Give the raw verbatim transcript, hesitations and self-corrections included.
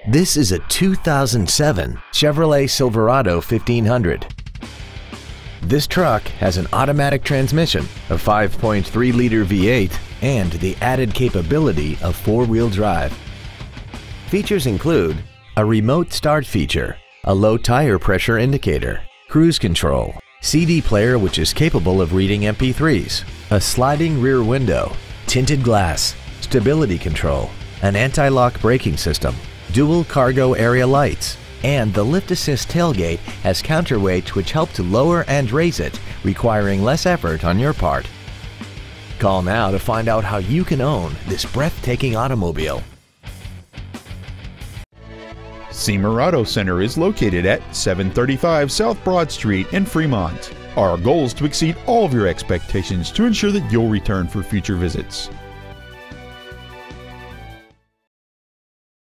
This is a two thousand seven Chevrolet Silverado fifteen hundred. This truck has an automatic transmission, a five point three liter V eight, and the added capability of four-wheel drive. Features include a remote start feature, a low tire pressure indicator, cruise control, C D player which is capable of reading M P threes, a sliding rear window, tinted glass, stability control, an anti-lock braking system, dual cargo area lights, and the lift assist tailgate has counterweights which help to lower and raise it, requiring less effort on your part. Call now to find out how you can own this breathtaking automobile. Siemer Auto Center is located at seven thirty-five South Broad Street in Fremont. Our goal is to exceed all of your expectations to ensure that you'll return for future visits.